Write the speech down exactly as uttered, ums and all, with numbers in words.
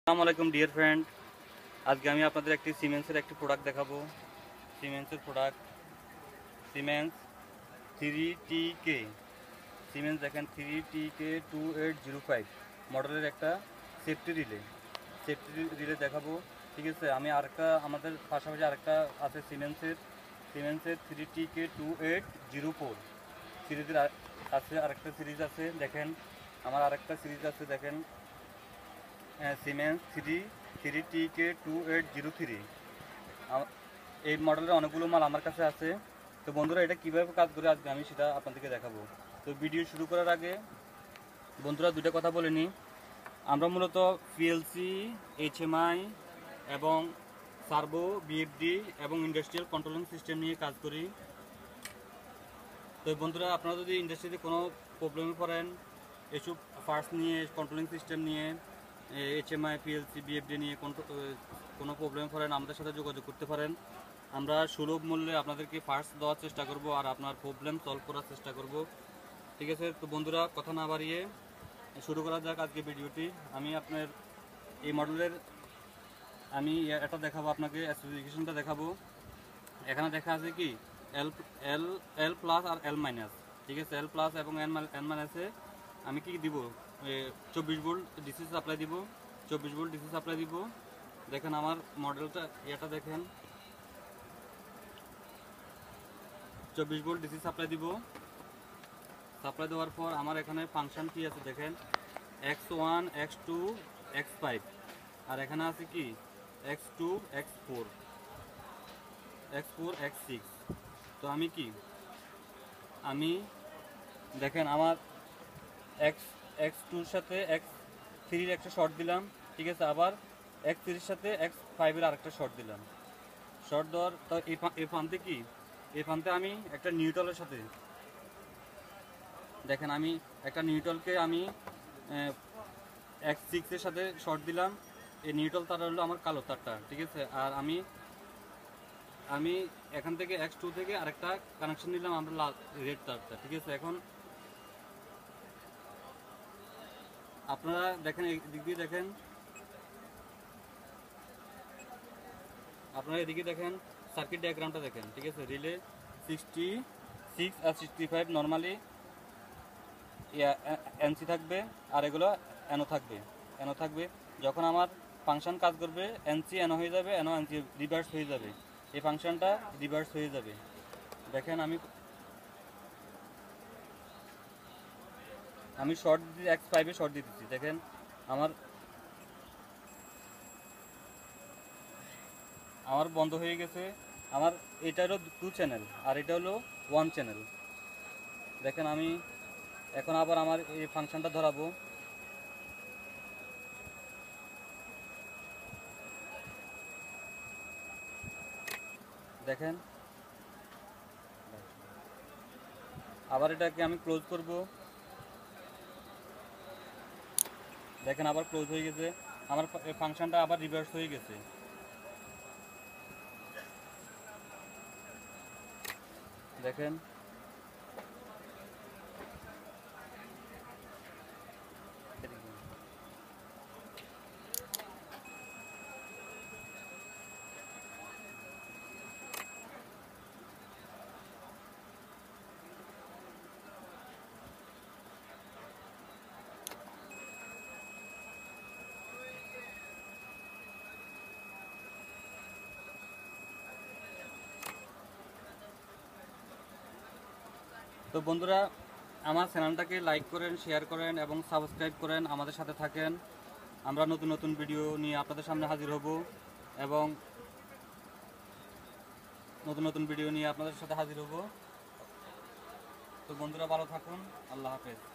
আসসালামু আলাইকুম dear friend, আজকে আমি আপনাদের একটি সিমেন্সের একটি প্রোডাক্ট দেখাবো। সিমেন্সের product Siemens three T K Siemens দেখেন three T K two eight zero five মডেলের একটা সেফটি রিলে সেফটি রিলে দেখাবো। ঠিক আছে, আমি আরেকটা আমাদের পাশাপাশি আরেকটা আছে সিমেন্সের সিমেন্সের three T K two eight zero four সিরিজের আছে, আরেকটা সিরিজ আছে। দেখেন আমার আরেকটা সিরিজ আছে, দেখেন Siemens three three T K two eight zero three এই মডেলের অনেকগুলো মাল আমার কাছে আছে। তো বন্ধুরা, এটা কীভাবে কাজ করে আজকে আমি সেটা আপনাদেরকে দেখাবো। তো ভিডিও শুরু করার আগে বন্ধুরা দুটো কথা বলে নিই। আমরা মূলত পিএলসি, এইচএমআই এবং সার্ভো, বিএফডি এবং ইন্ডাস্ট্রিয়াল কন্ট্রোলিং সিস্টেম নিয়ে কাজ করি। তো বন্ধুরা, আপনারা যদি ইন্ডাস্ট্রিতে কোনো প্রবলেমে পড়েন এসব পার্টস নিয়ে, কন্ট্রোলিং সিস্টেম নিয়ে, এইচএমআই, পিএলসি, বিএফডি নিয়ে কোনো প্রবলেম পড়েন, আমাদের সাথে যোগাযোগ করতে পারেন। আমরা সুলভ মূল্যে আপনাদেরকে পার্টস দেওয়ার চেষ্টা করব আর আপনার প্রবলেম সলভ করার চেষ্টা করব। ঠিক আছে, তো বন্ধুরা কথা না বাড়িয়ে শুরু করা যাক আজকে ভিডিওটি। আমি আপনার এই মডেলের আমি এটা দেখাবো, আপনাকে স্পেসিফিকেশনটা দেখাবো। এখানে দেখা আছে কি এল এল এল প্লাস আর এল মাইনাস। ঠিক আছে, এল প্লাস এবং এল এল মাইনাসে আমি কি দিব, চব্বিশ ভোল্ট ডিসি সাপ্লাই দিব, চব্বিশ ভোল্ট ডিসি সাপ্লাই দিব। দেখেন আমার মডেলটা, এটা দেখেন চব্বিশ ভোল্ট ডিসি সাপ্লাই দিব। সাপ্লাই দেওয়ার পর আমার এখানে ফাংশন কি আছে দেখেন, X one, X two, X five, আর এখানে আছে কি X two, X four, X four, X six. তো আমি কি আমি দেখেন আমার এক্স এক্স টুর সাথে এক্স থ্রির একটা শর্ট দিলাম। ঠিক আছে, আবার এক্স থ্রির সাথে এক্স ফাইভের আরেকটা শর্ট দিলাম। শর্ট দেওয়ার তো এই ফান্তে কি এই ফান্তে আমি একটা নিউট্রালের সাথে দেখেন আমি একটা নিউট্রালকে আমি এক্স সিক্সের সাথে শর্ট দিলাম। এই নিউট্রাল তার হলো আমার কালো তারটা। ঠিক আছে, আর আমি আমি এখান থেকে এক্স টু থেকে আরেকটা কানেকশন দিলাম আমরা লাল রেড তারটা। ঠিক আছে, এখন আপনারা দেখেন এদিক দিয়ে দেখেন, আপনারা এদিকে দেখেন সার্কিট ডায়াগ্রামটা দেখেন। ঠিক আছে, রিলে সিক্সটি সিক্স আর সিক্সটি ফাইভ নর্মালি এনসি থাকবে আর এগুলো এনও থাকবে এনও থাকবে যখন আমার ফাংশন কাজ করবে এনসি এনও হয়ে যাবে, এনও এনসি রিভার্স হয়ে যাবে, এই ফাংশনটা রিভার্স হয়ে যাবে। দেখেন আমি আমি শর্ট দিচ্ছি, এক্স ফাইভে শর্ট দিয়ে দিচ্ছি। দেখেন আমার আমার বন্ধ হয়ে গেছে। আমার এটা হলো টু চ্যানেল আর এটা হলো ওয়ান চ্যানেল। দেখেন আমি এখন আবার আমার এই ফাংশনটা ধরাবো। দেখেন আবার এটাকে আমি ক্লোজ করব। দেখেন আবার ক্লোজ হয়ে গেছে, আমার ফাংশনটা আবার রিভার্স হয়ে গেছে। দেখেন তো বন্ধুরা, আমার চ্যানেলটাকে লাইক করেন, শেয়ার করেন এবং সাবস্ক্রাইব করেন, আমাদের সাথে থাকেন। আমরা নতুন নতুন ভিডিও নিয়ে আপনাদের সামনে হাজির হব এবং নতুন নতুন ভিডিও নিয়ে আপনাদের সাথে হাজির হব। তো বন্ধুরা ভালো থাকুন, আল্লাহ হাফেজ।